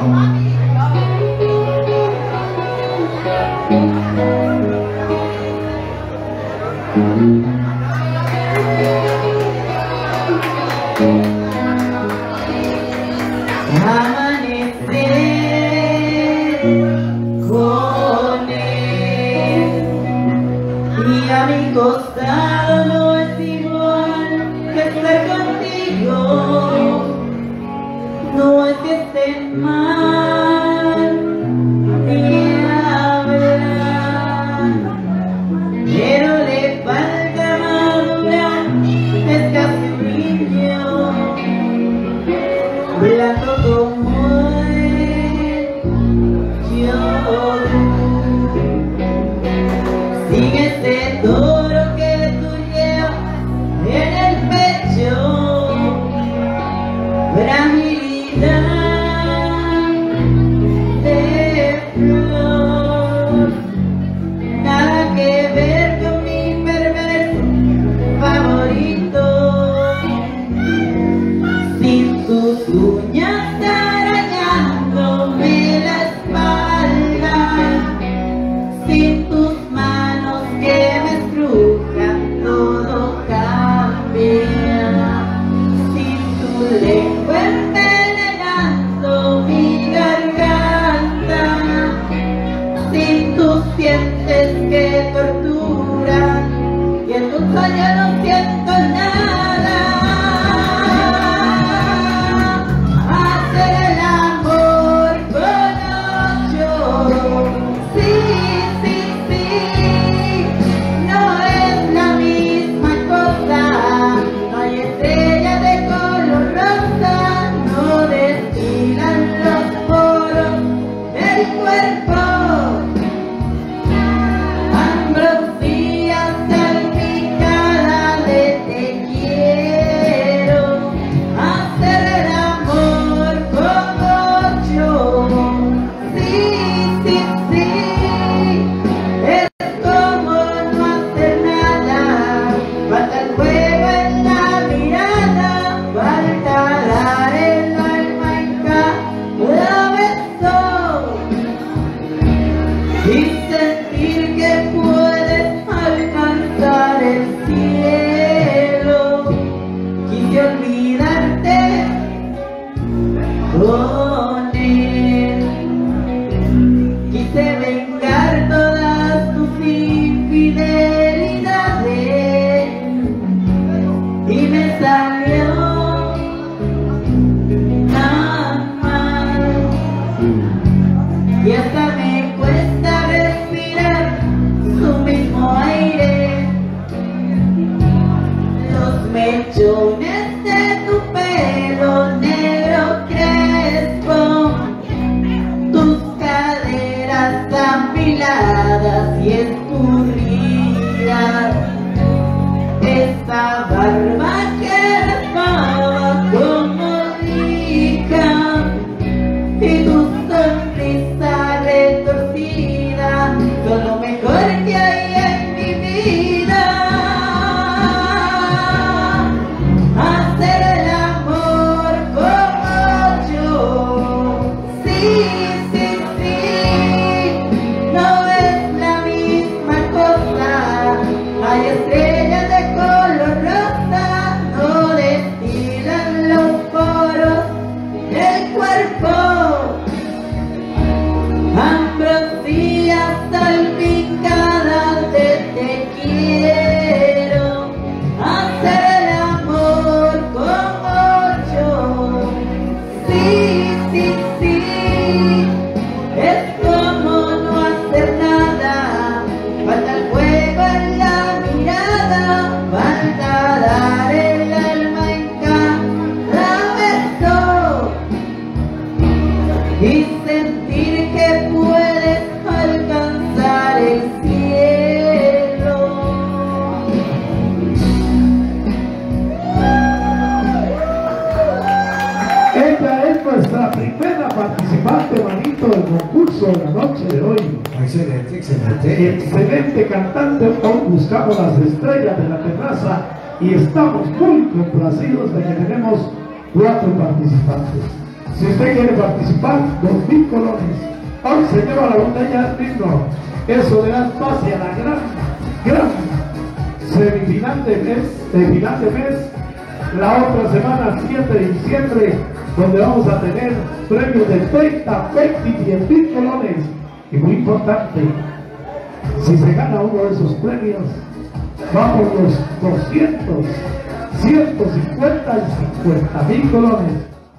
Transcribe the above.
Excelente cantante, hoy buscamos las estrellas de la terraza y estamos muy complacidos de que tenemos 4 participantes. Si usted quiere participar, 2.000 colones. Hoy se lleva la botella del himno. Eso le da pase a la gran semifinal de final de mes. La otra semana, 7 de diciembre, donde vamos a tener premios de 30, 20 y 10.000 colones. Y muy importante, si se gana uno de esos premios, vamos los 200, 150 y 50.000 colones.